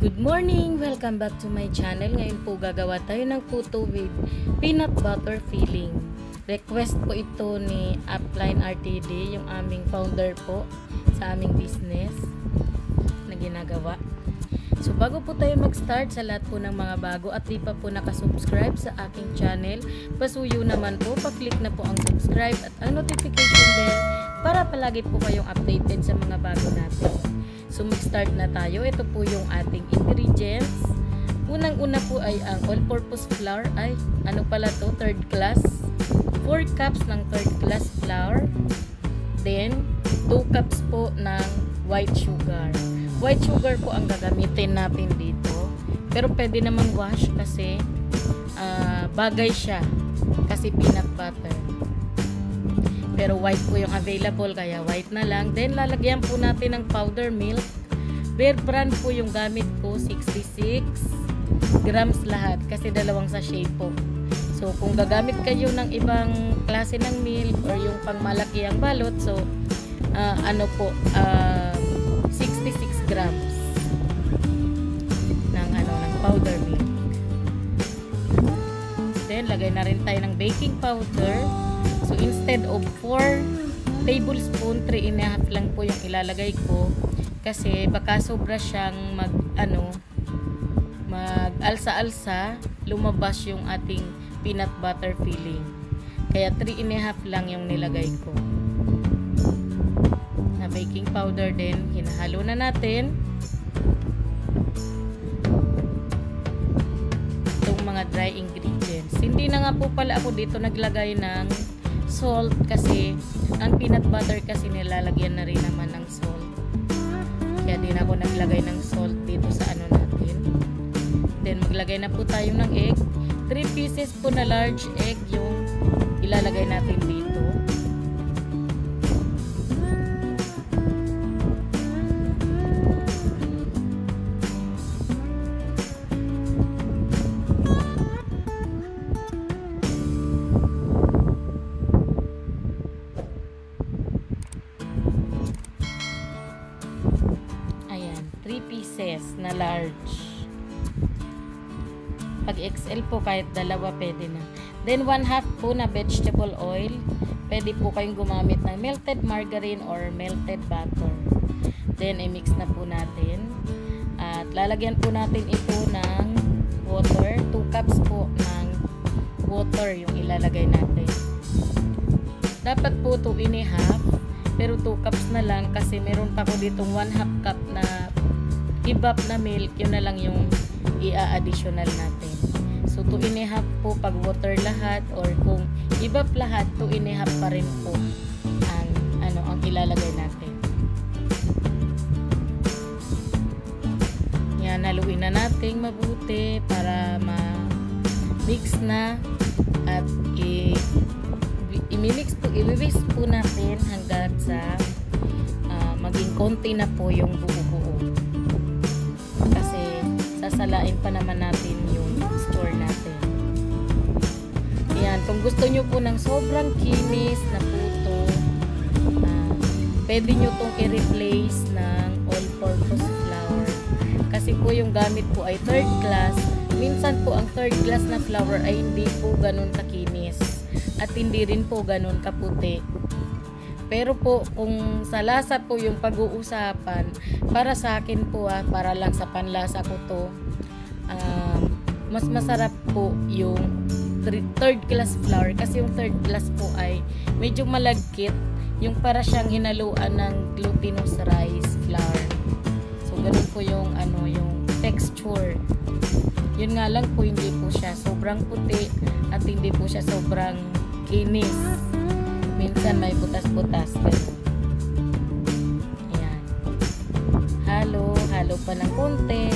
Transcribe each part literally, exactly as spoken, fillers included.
Good morning! Welcome back to my channel. Ngayon po gagawa tayo ng puto with peanut butter filling. Request po ito ni Upline R T D, yung aming founder po sa aming business na ginagawa. So bago po tayo mag-start, sa lahat po ng mga bago at di pa po nakasubscribe sa aking channel, pasuyo naman po, pa-click na po ang subscribe at ang notification bell para palagi po kayong updated sa mga bago natin. So mag-start na tayo. Ito po yung ating ingredients. Unang-una po ay ang all-purpose flour. Ay, ano pala to? Third class. four cups ng third class flour. Then, two cups po ng white sugar. White sugar po ang gagamitin natin dito. Pero pwede namang wash kasi uh, bagay siya. Kasi peanut butter. Pero white po yung available, kaya white na lang. Then, lalagyan po natin ng powder milk. Bearbrand po yung gamit ko, sixty-six grams lahat. Kasi dalawang sachet po. So, kung gagamit kayo ng ibang klase ng milk or yung pangmalaki ang balot, so, uh, ano po, uh, sixty-six grams ng, ano, ng powder milk. Then, lagay na rin tayo ng baking powder. So, instead of four tablespoon, three and a half lang po yung ilalagay ko. Kasi baka sobra siyang mag, ano, mag-alsa-alsa, lumabas yung ating peanut butter filling. Kaya three and a half lang yung nilagay ko. Na baking powder din, hinahalo na natin. Itong mga dry ingredients. Hindi na nga po pala ako dito naglagay ng salt kasi ang peanut butter kasi nilalagyan na rin naman ng salt. Kaya din ako naglagay ng salt dito sa ano natin. Then maglagay na po tayo ng egg. three pieces po na large egg yung ilalagay natin dito. three pieces na large. Pag X L po, kahit dalawa pwede na. Then, one half po na vegetable oil. Pwede po kayong gumamit ng melted margarine or melted butter. Then, i-mix na po natin. At lalagyan po natin ito ng water. two cups po ng water yung ilalagay natin. Dapat po two and a half. Pero two cups na lang kasi meron pa ko ditong one half cup na evap na milk, yun na lang yung i-additional natin. So, two and a half po pag water lahat, or kung evap lahat, two and a half pa rin po ang, ano, ang ilalagay natin. Yan, haluin na natin mabuti para ma-mix na at i- i-mix po, i-mix po natin hanggang sa uh, maging konti na po yung buo-buo. Kasi sasalain pa naman natin yung store natin. Ayan, kung gusto nyo po ng sobrang kinis na puto, uh, pwede nyo itong i-replace ng all-purpose flour. Kasi po yung gamit po ay third class. Minsan po ang third class na flour ay hindi po ganun kakinis. At hindi rin po ganun kaputi. Pero po, kung sa lasa po yung pag-uusapan, para sa akin po ah, para lang sa panlasa ko to, uh, mas masarap po yung third class flour. Kasi yung third class po ay medyo malagkit. Yung para siyang hinaluan ng glutinous rice flour. So, ganun po yung, ano, yung texture. Yun nga lang po, hindi po siya sobrang puti at hindi po siya sobrang kinis. Minsan may butas-butas. Pero, ayan. Halo, halo pa ng konti.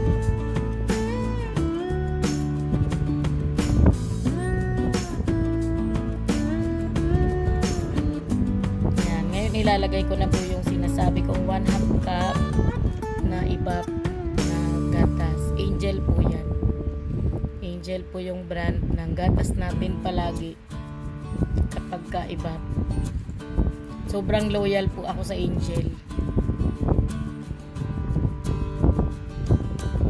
Ayan. Ngayon ilalagay ko na po yung sinasabi kong one half cup na evap na gatas. Angel po yan. Angel po yung brand ng gatas natin palagi kapag ka-evap. Sobrang loyal po ako sa Angel.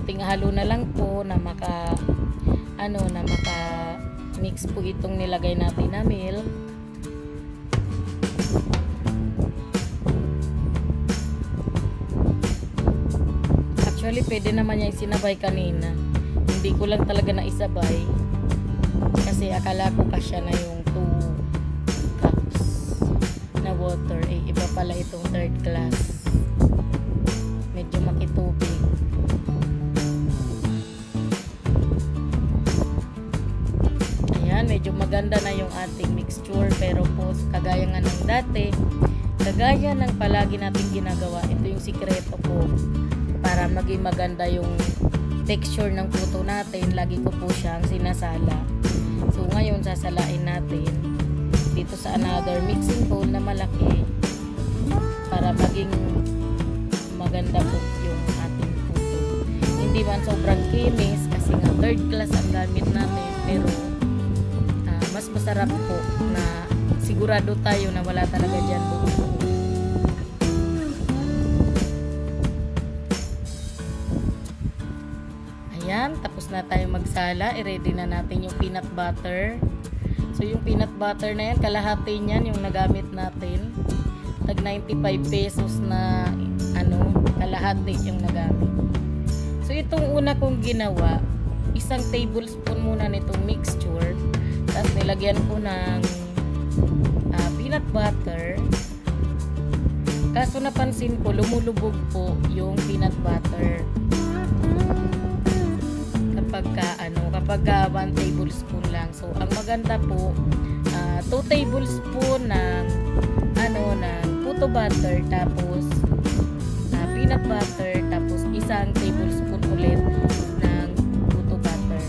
konting halo na lang po na maka ano na maka mix po itong nilagay natin na milk. Actually, pwede naman yung sinabay kanina. Hindi ko lang talaga na isabay kasi akala ko kasya na yung two cups na water. Eh, iba pala itong third class. Medyo makitubig. Ayan, medyo maganda na yung ating mixture, pero po kagaya nga ng dati, kagaya ng palagi nating ginagawa, ito yung sikreto ko para maging maganda yung texture ng puto natin. Lagi ko po siyang sinasala. So ngayon sasalain natin dito sa another mixing bowl na malaki para maging maganda po yung ating puto. Hindi man sobrang kinis kasi nga third class ang gamit natin, pero uh, mas masarap po na sigurado tayo na wala talaga dyan buo. Ayan, tapos na tayo magsala. I-ready na natin yung peanut butter. So yung peanut butter na yan, kalahati niyan yung nagamit natin. Tag ninety-five pesos na ano, kalahati yung nagamit. So itong una kong ginawa, isang tablespoon muna nitong mixture. Tapos nilagyan ko ng uh, peanut butter. Kaso napansin ko, lumulubog po yung peanut butter. Kapag ano, kapag one tablespoon lang. So ang maganda po, uh, two tablespoon ng ano ng puto butter, tapos uh, peanut butter, tapos isang tablespoon ulit ng puto butter.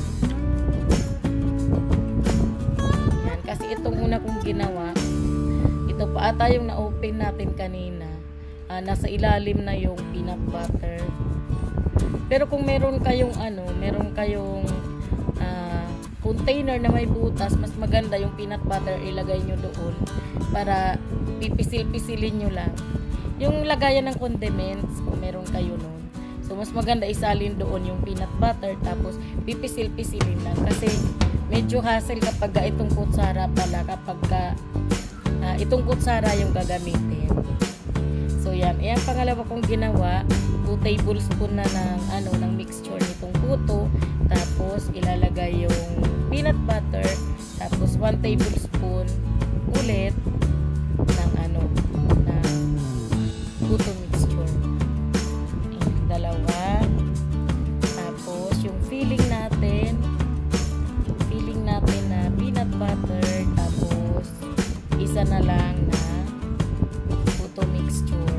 Yan, kasi itong una kong ginawa, ito pa ata yung na-open natin kanina. Uh, nasa ilalim na yung peanut butter. Pero kung meron kayong ano, meron kayong uh, container na may butas, mas maganda yung peanut butter ilagay nyo doon para pipisil-pisilin nyo lang. Yung lagayan ng condiments, kung meron kayo noon. So mas maganda isalin doon yung peanut butter, tapos pipisil-pisilin lang. Kasi medyo hassle kapag itong kutsara pala, kapag uh, itong kutsara yung gagamitin. So yan, yan pangalawa kong ginawa, two tablespoon na ng ano ng mixture nitong puto, tapos ilalagay yung peanut butter, tapos one tablespoon ulit ng ano ng puto mixture. Ayan, dalawa. Tapos yung filling natin, filling natin na peanut butter, tapos isa na lang na puto mixture.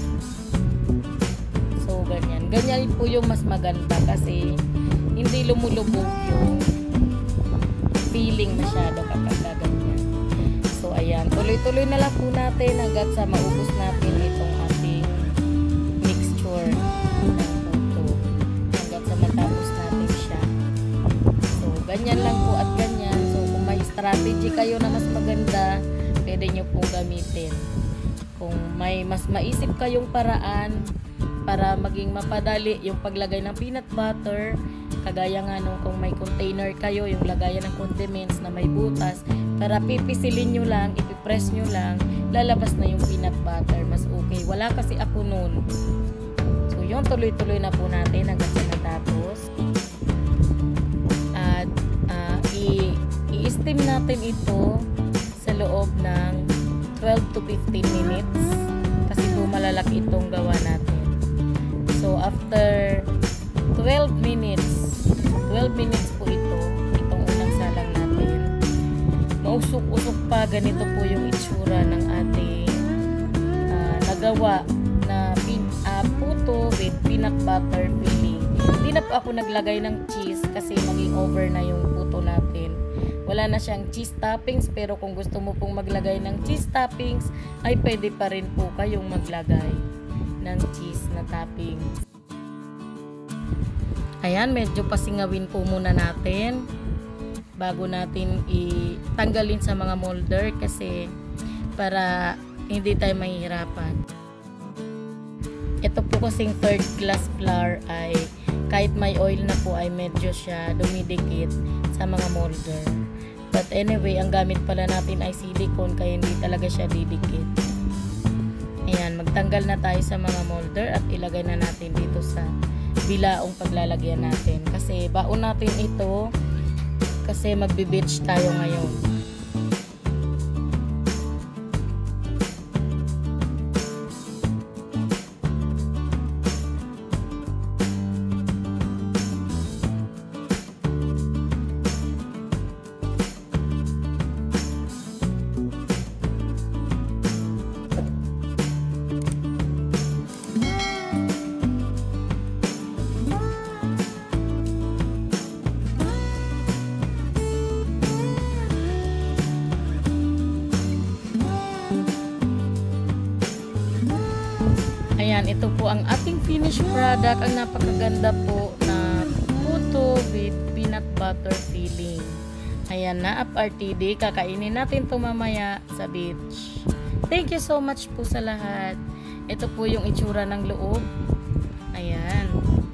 Ganyan. Ganyan po yung mas maganda kasi hindi lumulubog yung feeling masyado kapag ganyan. So ayan, tuloy-tuloy na lang po natin hanggang sa maubos natin itong ating mixture ng puto. Hanggang sa matapos natin siya. So ganyan lang po at ganyan. So kung may strategy kayo na mas maganda, pwede nyo pong gamitin. Kung may mas maisip kayong paraan para maging mapadali yung paglagay ng peanut butter, kagaya nga nung kung may container kayo, yung lagayan ng condiments na may butas, para pipisilin nyo lang, ipipress nyo lang, lalabas na yung peanut butter, mas okay. Wala kasi ako nun. So yun, tuloy-tuloy na po natin hanggang sa natapos. At uh, i-steam natin ito sa loob ng twelve to fifteen minutes kasi po malalaki itong gawa natin. So, after twelve minutes, twelve minutes po ito, itong unang salang natin. Mausok-usok pa, ganito po yung itsura ng ating uh, nagawa na pin, uh, puto with peanut butter filling. Hindi na po ako naglagay ng cheese kasi maging over na yung puto natin. Wala na siyang cheese toppings, pero kung gusto mo pong maglagay ng cheese toppings, ay pwede pa rin po kayong maglagay ng cheese na toppings. Ayan, medyo pasingawin po muna natin bago natin itanggalin sa mga molder kasi para hindi tayo mahihirapan. Ito po kasing third class flour ay kahit may oil na po ay medyo siya dumidikit sa mga molder. But anyway, ang gamit pala natin ay silicone kaya hindi talaga siya didikit. Ayan, magtanggal na tayo sa mga molder at ilagay na natin dito sa bilaong paglalagyan natin. Kasi baon natin ito kasi magbe-beach tayo ngayon. Ayan, ito po ang ating finished product. Ang napakaganda po na puto with peanut butter filling. Ayan na, up R T D. Kakainin natin ito mamaya sa beach. Thank you so much po sa lahat. Ito po yung itsura ng loob. Ayan.